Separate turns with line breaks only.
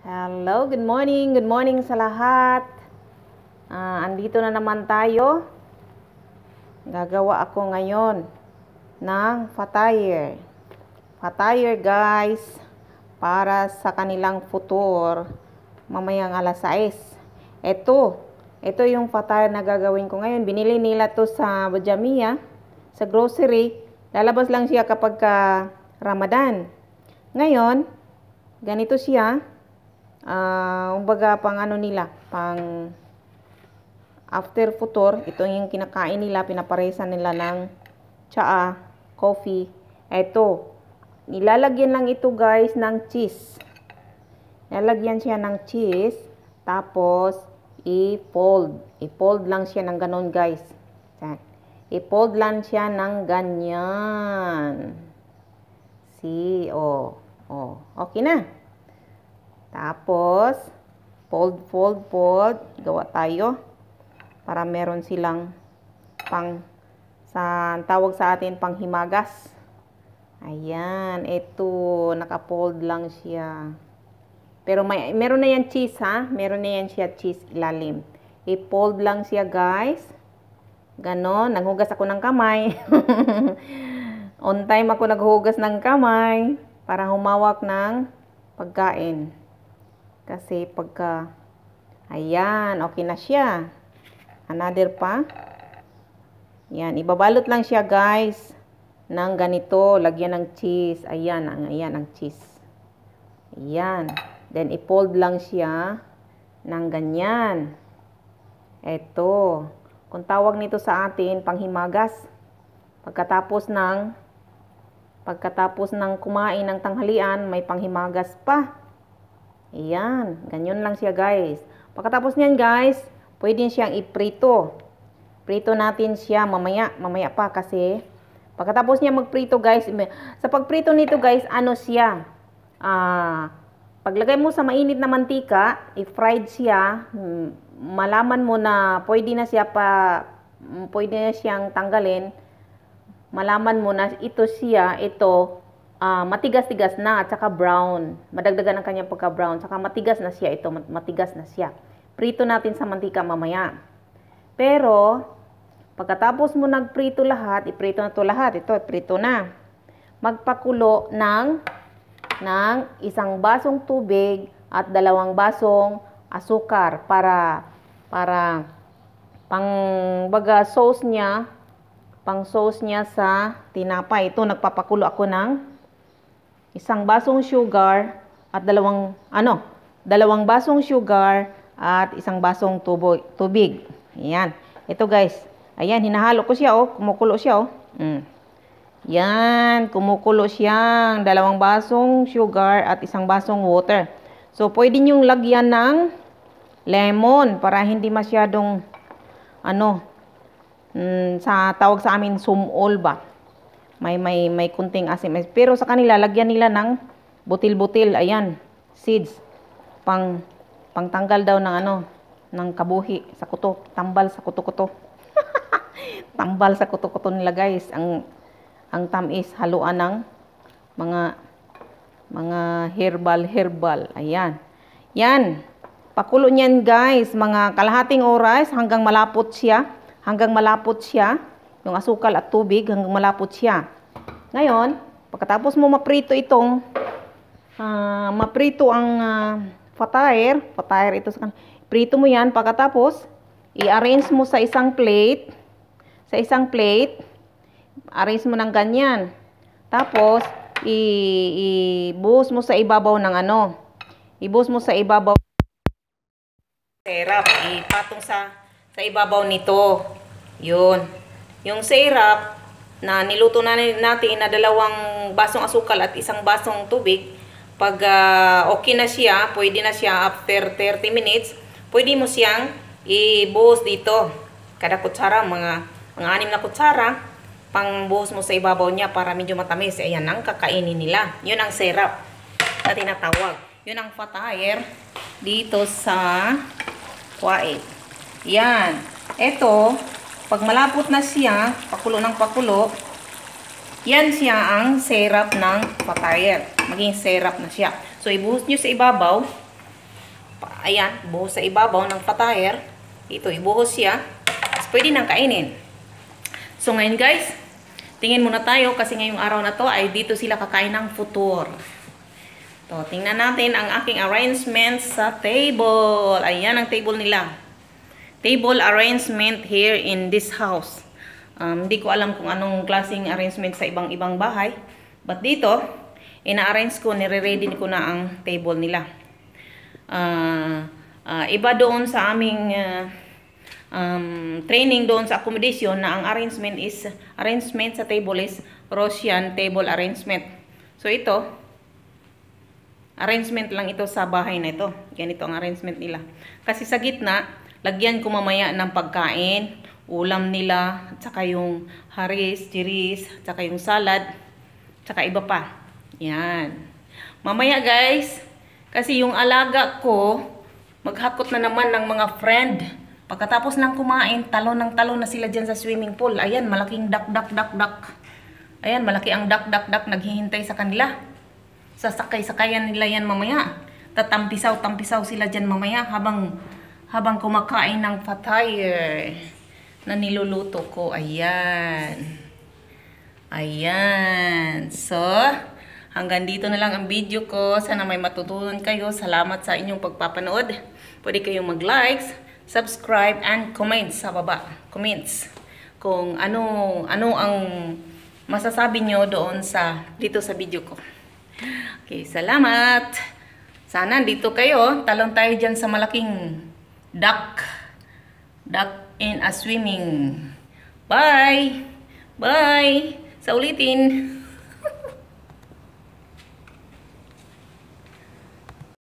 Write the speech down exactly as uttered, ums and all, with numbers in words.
Hello, good morning, good morning sa lahat. Uh, andito na naman tayo. Gagawa ako ngayon ng Fatayer. Fatayer guys, para sa kanilang futur mamayang alas sais. Ito, ito yung Fatayer na gagawin ko ngayon. Binili nila to sa Bajamia, sa grocery. Lalabas lang siya kapag ka Ramadan. Ngayon, ganito siya. Uh, umbaga pang ano nila, pang after futur, ito yung kinakain nila, pinaparesan nila ng tsaa, coffee. Ito, nilalagyan lang ito guys ng cheese. Nilalagyan siya ng cheese, tapos i-fold. I-fold lang siya ng ganon guys. I-fold lang siya ng ganyan. See, oh, oh, okay na. Tapos, fold, fold, fold. Gawa tayo. Para meron silang pang, sa tawag sa atin, pang himagas. Ayan, ito, naka-fold lang siya. Pero may, meron na yan cheese ha. Meron na yan siya cheese ilalim. I-fold lang siya guys. Ganon, naghugas ako ng kamay. On time ako naghugas ng kamay. Para humawak ng pagkain. Kasi pagka, ayan, okay na siya. Another pa. Yan, ibabalot lang siya guys ng ganito, lagyan ng cheese. Ayan, ang, ayan ang cheese. Ayan. Then, i-fold lang siya ng ganyan. Ito. Kung tawag nito sa atin, panghimagas. Pagkatapos ng, pagkatapos ng kumain ng tanghalian, may panghimagas pa. Ayan, ganyan lang siya guys. Pagkatapos niyan guys, pwede siyang iprito. Prito natin siya mamaya, mamaya pa kasi pagkatapos niya magprito guys, sa pagprito nito guys, ano siya? Ah, paglagay mo sa mainit na mantika, i-fried siya, malaman mo na pwede na siya pa pwede na siyang tanggalin. Malaman mo na ito siya, ito Uh, matigas-tigas na at saka brown. Madagdagan ang kanyang pagka-brown. Saka matigas na siya ito. Matigas na siya. Prito natin sa mantika mamaya. Pero, pagkatapos mo nagprito lahat, iprito na to lahat. Ito, iprito na. Magpakulo ng, ng isang basong tubig at dalawang basong asukar para, para pang baga sauce niya, pang sauce niya sa tinapay. Ito, nagpapakulo ako ng isang basong sugar at dalawang ano, dalawang basong sugar at isang basong tubo, tubig. Ayan. Ito guys. Ayan, hinahalo ko siya oh, kumukulo siya oh. Mm. Yan, kumukulo siya, dalawang basong sugar at isang basong water. So pwede niyo lagyan ng lemon para hindi masyadong ano, mm, sa tawag sa amin sumol ba. May, may, may kunting asim. Pero sa kanila, lagyan nila ng butil-butil. Ayan, seeds. Pang, pang tanggal daw ng ano, ng kabuhi sa kuto. Tambal sa kuto-kuto. Tambal sa kuto-kuto nila guys. Ang, ang tamis, haluan ng mga, mga herbal-herbal. Ayan. Yan. Pakulo niyan guys. Mga kalahating oras hanggang malapot siya. Hanggang malapot siya. Yung asukal at tubig hanggang malapot siya. Ngayon, pagkatapos mo maprito itong, uh, maprito ang uh, Fatayer, Fatayer ito sa prito mo yan, pagkatapos, i-arrange mo sa isang plate, sa isang plate, arrange mo ng ganyan. Tapos, i-buhos mo sa ibabaw ng ano, ibuhos mo sa ibabaw, syrup, ipatong sa, sa ibabaw nito, yun. Yung syrup na niluto na natin na dalawang basong asukal at isang basong tubig, pag uh, okay na siya, pwede na siya after thirty minutes, pwede mo siyang i-buhos dito. Kada kutsara, mga, mga anim na kutsara, pang buhos mo sa ibabaw niya para medyo matamis. Ayan ang kakainin nila. Yun ang syrup na tinatawag. Yun ang Fatayer dito sa Kuwait. Yan. Ito, pag malapot na siya, pakulo ng pakulo, yan siya ang syrup ng Fatayer. Maging syrup na siya. So, ibuhos nyo sa ibabaw. Ayan, buhos sa ibabaw ng Fatayer. Ito, ibuhos siya. Tapos pwede nang kainin. So ngayon guys, tingin muna tayo kasi ngayong araw na to ay dito sila kakain ng futur. To, tingnan natin ang aking arrangement sa table. Ayan ang table nila. Table arrangement here in this house. Um, hindi ko alam kung anong klaseng arrangement sa ibang-ibang bahay. But dito, ina-arrange ko, nire-ready ko na ang table nila. Uh, uh, iba doon sa aming uh, um, training doon sa accommodation na ang arrangement is, arrangement sa table is Russian table arrangement. So ito, arrangement lang ito sa bahay na ito. Ganito ang arrangement nila. Kasi sa gitna, lagyan ko mamaya ng pagkain, ulam nila, at saka yung haris, cheese, at saka yung salad, at saka iba pa. Yan. Mamaya guys, kasi yung alaga ko, maghakot na naman ng mga friend. Pagkatapos ng kumain, talon ng talon na sila dyan sa swimming pool. Ayan, malaking duck, duck, duck, duck. Ayan, malaki ang duck, duck, duck, naghihintay sa kanila. Sasakay-sakayan nila yan mamaya. Tatampisaw-tampisaw sila dyan mamaya habang habang kumakain ng Fatayer na niluluto ko. Ayan. Ayan. So, hanggang dito na lang ang video ko. Sana may matutunan kayo. Salamat sa inyong pagpapanood. Pwede kayong mag-likes, subscribe, and comment sa baba. Comments. Kung ano, ano ang masasabi nyo doon sa, dito sa video ko. Okay, salamat. Sana dito kayo. Talon tayo dyan sa malaking duck. Duck in a swimming. Bye! Bye! Sa ulitin!